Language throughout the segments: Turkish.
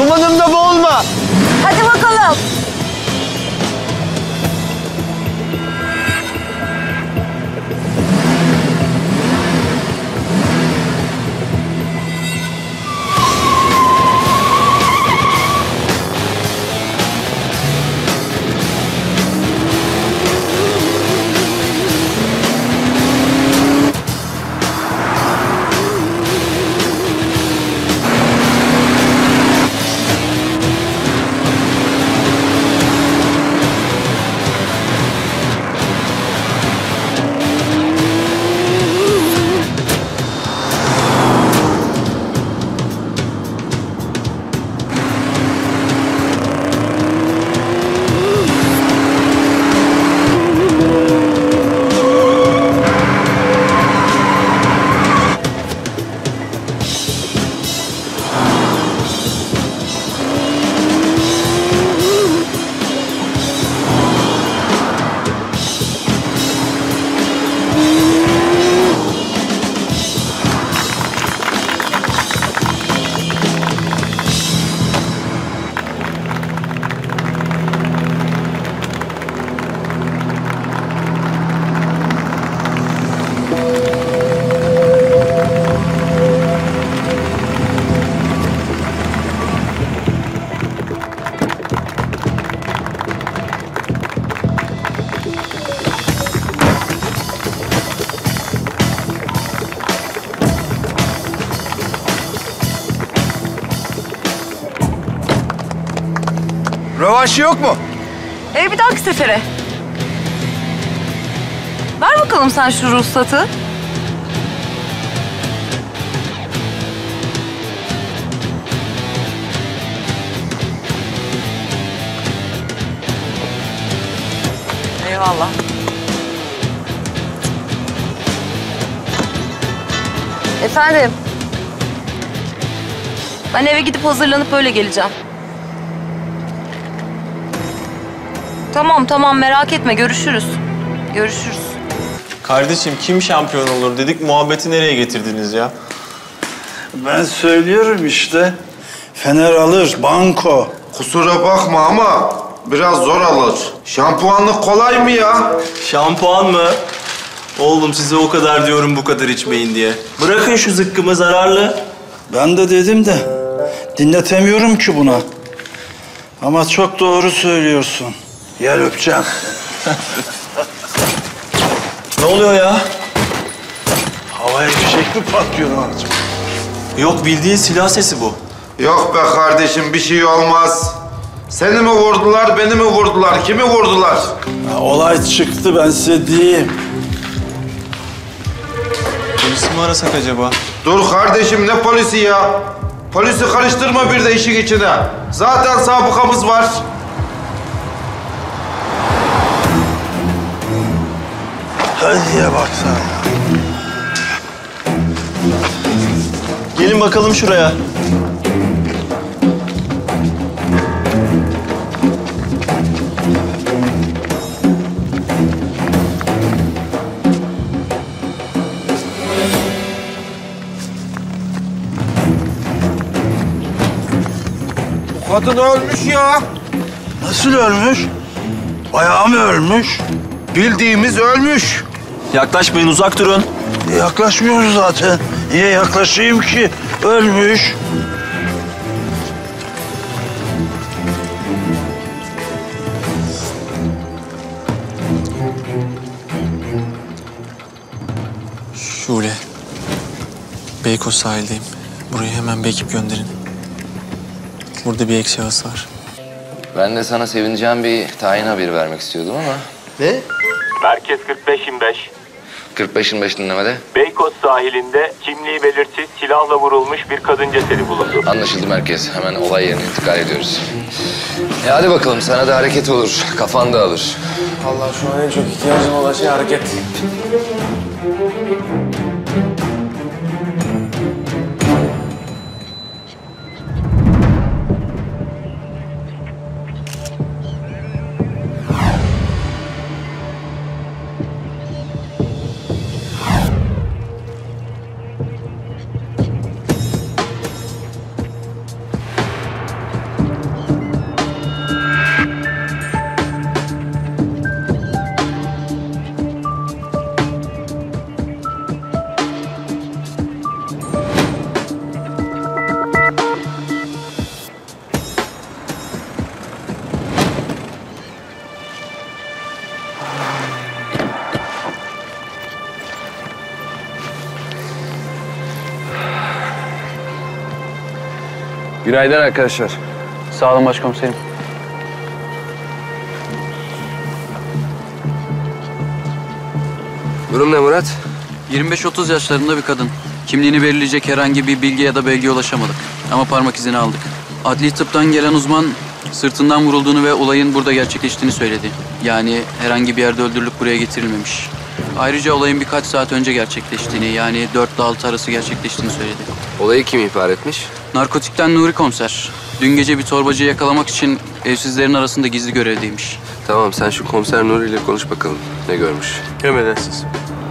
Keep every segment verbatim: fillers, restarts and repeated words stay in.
Dumanımda boğulma. Hadi bakalım. Rövanşı yok mu? Ee, bir dahaki sefere. Ver bakalım sen şu ruhsatı. Eyvallah. Efendim? Ben eve gidip hazırlanıp öyle geleceğim. Tamam tamam merak etme görüşürüz. Görüşürüz. Kardeşim kim şampiyon olur dedik, muhabbeti nereye getirdiniz ya? Ben söylüyorum işte. Fener alır, banko. Kusura bakma ama biraz zor alır. Şampuanlık kolay mı ya? Şampuan mı? Oğlum size o kadar diyorum bu kadar içmeyin diye. Bırakın şu zıkkımı, zararlı. Ben de dedim de dinletemiyorum ki buna. Ama çok doğru söylüyorsun. Gel öpeceğim. Ne oluyor ya? Havaya fişek mi patlıyor acaba? Yok, bildiğin silah sesi bu. Yok be kardeşim, bir şey olmaz. Seni mi vurdular, beni mi vurdular? Kimi vurdular? Ha, olay çıktı ben size diyeyim. Polisi mi arasak acaba? Dur kardeşim, ne polisi ya? Polisi karıştırma bir de işin içine. Zaten sabıkamız var. Hadi ya baksana. Gelin bakalım şuraya. Bu kadın ölmüş ya. Nasıl ölmüş? Bayağı mı ölmüş? Bildiğimiz ölmüş. Yaklaşmayın, uzak durun. E, yaklaşmıyoruz zaten. Niye yaklaşayım ki? Ölmüş. Şule. Beykoz sahildeyim. Buraya hemen bir ekip gönderin. Burada bir ek şahıs var. Ben de sana sevineceğim bir tayin haberi vermek istiyordum ama... Ne? Merkez kırk beş yirmi beş. kırk beş yirmi beş dinlemede. Beykoz sahilinde kimliği belirsiz silahla vurulmuş bir kadın cesedi bulundu. Anlaşıldı merkez. Hemen olay yerine intikal ediyoruz. E hadi bakalım, sana da hareket olur. Kafan da alır. Allah şu an en çok ihtiyacım olan şey hareket. Günaydın arkadaşlar. Sağ olun başkomiserim. Durum ne Murat? yirmi beş otuz yaşlarında bir kadın. Kimliğini belirleyecek herhangi bir bilgi ya da belgeye ulaşamadık. Ama parmak izini aldık. Adli tıptan gelen uzman sırtından vurulduğunu ve olayın burada gerçekleştiğini söyledi. Yani herhangi bir yerde öldürülüp buraya getirilmemiş. Ayrıca olayın birkaç saat önce gerçekleştiğini, yani dört ile altı arası gerçekleştiğini söyledi. Olayı kim ihbar etmiş? Narkotikten Nuri komiser. Dün gece bir torbacıyı yakalamak için evsizlerin arasında gizli görevdeymiş. Tamam, sen şu komiser Nuri ile konuş bakalım. Ne görmüş? Emredersiniz.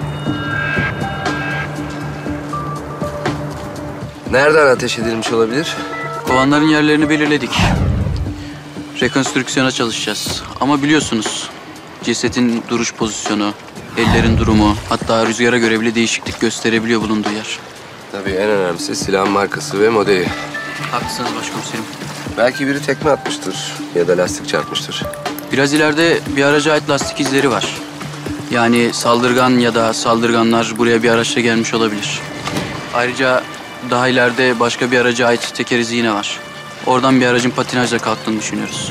Nereden ateş edilmiş olabilir? Kovanların yerlerini belirledik. Rekonstrüksiyona çalışacağız. Ama biliyorsunuz cesetin duruş pozisyonu, ellerin durumu, hatta rüzgara göre bile değişiklik gösterebiliyor bulunduğu yer. Tabii en önemlisi silahın markası ve modeli. Haklısınız başkomiserim. Belki biri tekme atmıştır ya da lastik çarpmıştır. Biraz ileride bir araca ait lastik izleri var. Yani saldırgan ya da saldırganlar buraya bir araçla gelmiş olabilir. Ayrıca daha ileride başka bir araca ait teker izi yine var. Oradan bir aracın patinajla kalktığını düşünüyoruz.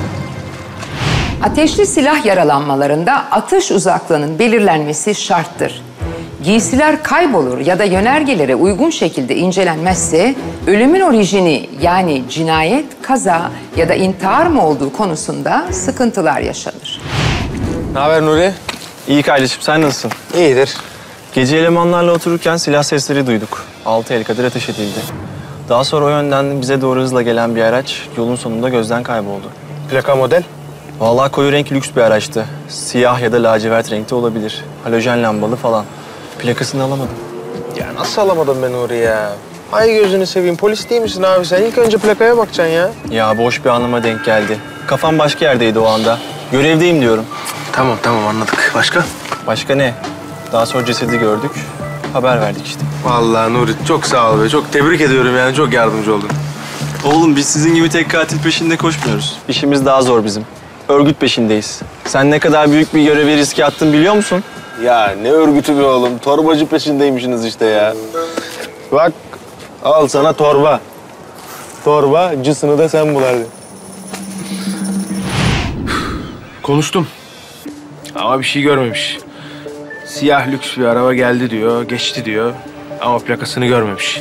Ateşli silah yaralanmalarında atış uzaklığının belirlenmesi şarttır. Giysiler kaybolur ya da yönergelere uygun şekilde incelenmezse ölümün orijini yani cinayet, kaza ya da intihar mı olduğu konusunda sıkıntılar yaşanır. Ne haber Nuri? İyi kardeşim, sen nasılsın? İyidir. Gece elemanlarla otururken silah sesleri duyduk. Altı el kadar ateş edildi. Daha sonra o yönden bize doğru hızla gelen bir araç yolun sonunda gözden kayboldu. Plaka model? Vallahi koyu renk lüks bir araçtı. Siyah ya da lacivert renkte olabilir. Halojen lambalı falan. Plakasını alamadım. Ya nasıl alamadım ben Nuri ya? Ay gözünü seveyim, polis değil misin abi sen? İlk önce plakaya bakacaksın ya. Ya boş bir anıma denk geldi. Kafam başka yerdeydi o anda. Görevdeyim diyorum. Tamam tamam anladık. Başka? Başka ne? Daha sonra cesedi gördük. Haber verdik işte. Vallahi Nuri çok sağ ol be. Çok tebrik ediyorum yani. Çok yardımcı oldun. Oğlum biz sizin gibi tek katil peşinde koşmuyoruz. İşimiz daha zor bizim. Örgüt peşindeyiz. Sen ne kadar büyük bir görevi riske attın biliyor musun? Ya ne örgütü be oğlum. Torbacı peşindeymişsiniz işte ya. Bak al sana torba. Torba cısını da sen bul hadi. Konuştum. Ama bir şey görmemiş. Siyah lüks bir araba geldi diyor, geçti diyor. Ama plakasını görmemiş.